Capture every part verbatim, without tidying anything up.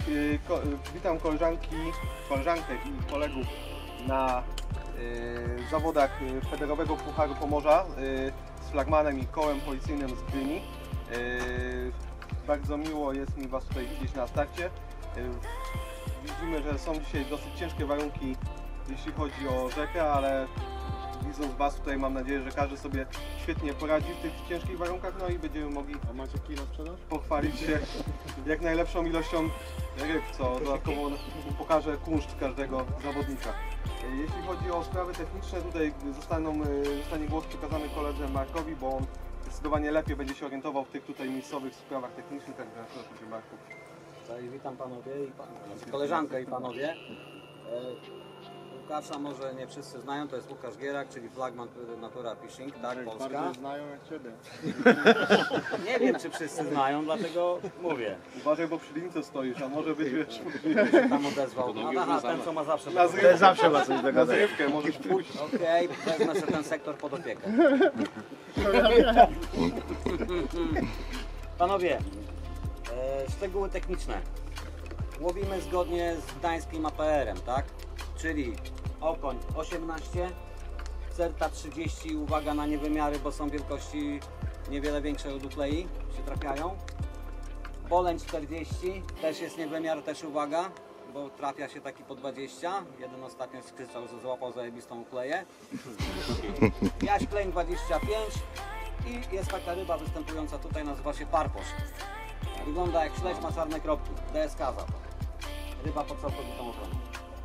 y, ko, witam koleżanki, koleżankę i kolegów na y, zawodach Federowego Pucharu Pomorza y, z flagmanem i kołem policyjnym z Gdyni. Y, bardzo miło jest mi Was tutaj widzieć na starcie. Y, widzimy, że są dzisiaj dosyć ciężkie warunki, jeśli chodzi o rzekę, ale widząc Was tutaj mam nadzieję, że każdy sobie świetnie poradzi w tych ciężkich warunkach, no i będziemy mogli A macie kij na sprzedaż? pochwalić się jak najlepszą ilością ryb, co dodatkowo pokaże kunszt każdego zawodnika. Jeśli chodzi o sprawy techniczne, tutaj zostaną, zostanie głos przekazany koledze Markowi, bo on zdecydowanie lepiej będzie się orientował w tych tutaj miejscowych sprawach technicznych, także proszę Marku. Cześć, witam panowie i pan, znaczy koleżankę i panowie. E, Łukasza może nie wszyscy znają, to jest Łukasz Gierak, czyli flagman Natura Fishing, tak, Polska. Bardziej znają jak Ciebie. Nie wiem, czy wszyscy znają, dlatego mówię. Uważaj, bo przy lince stoisz, a może być, wiesz, Tam odezwał. No, aha, ten co ma zawsze. na pod- zrywkę, Zawsze ma coś do na gadania. zrywkę możesz pójść. Okej, wezmę sobie ten sektor pod opiekę. Panowie, e, szczegóły techniczne. Łowimy zgodnie z gdańskim A P R-em, tak? Czyli okoń osiemnaście, certa trzydzieści, uwaga na niewymiary, bo są wielkości niewiele większe od uklei, się trafiają. Boleń czterdzieści, też jest niewymiar, też uwaga, bo trafia się taki po dwadzieścia. Jeden ostatnio skrzyczał, że złapał zajebistą ukleję. Jaś kleń dwadzieścia pięć i jest taka ryba występująca tutaj, nazywa się parposz. Wygląda jak śledź, ma czarne kropki, D S K za to. Ryba pod całkowitą ochroną.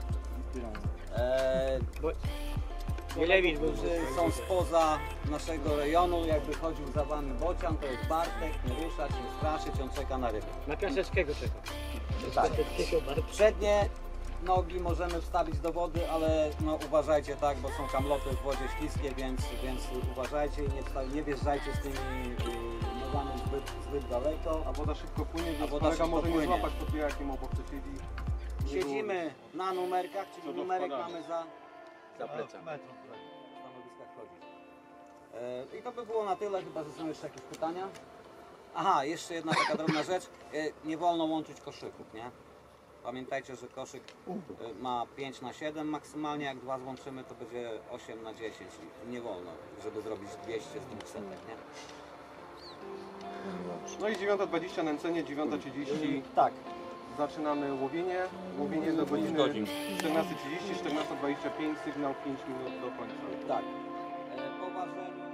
Eee, Milewicz był którzy są spoza naszego rejonu, jakby chodził za wami bocian, to jest Bartek, nie ruszać, nie straszyć, on czeka na rybę. Na Piaseckiego czeka. Tak. Przednie nogi możemy wstawić do wody, ale no uważajcie, tak, bo są kamloty w wodzie śliskie, więc, więc uważajcie i nie, wsta- nie wjeżdżajcie z tymi y, nogami zbyt, zbyt daleko. A woda szybko płynie, A więc woda kolega szybko może nie płynie. złapać pod pijakiem obok, co siedzi. Siedzimy na numerkach, czyli Co do numerek wkładania. mamy za Za plecami. w stanowiskach chodzić. E, I to by było na tyle, chyba że są jeszcze jakieś pytania. Aha, jeszcze jedna taka drobna rzecz. E, nie wolno łączyć koszyków, nie? Pamiętajcie, że koszyk e, ma pięć na siedem maksymalnie, jak dwa złączymy to będzie osiem na dziesięć. I nie wolno, żeby zrobić dwieście z dwóch setek, nie? No i dziewiąta dwadzieścia nęcenie, dziewiąta trzydzieści Tak. zaczynamy łowienie. Łowienie do godziny czternasta trzydzieści, czternasta dwadzieścia pięć, sygnał pięć minut do końca. Tak. E, po ważeniu